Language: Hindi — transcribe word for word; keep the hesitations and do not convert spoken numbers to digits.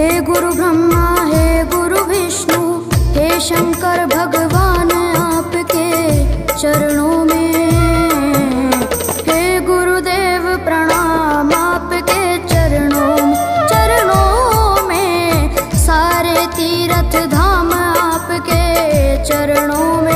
हे गुरु ब्रह्मा हे गुरु विष्णु हे शंकर भगवान आपके चरणों में, हे गुरुदेव प्रणाम आपके चरणों में, चरणों में सारे तीर्थ धाम आपके चरणों में।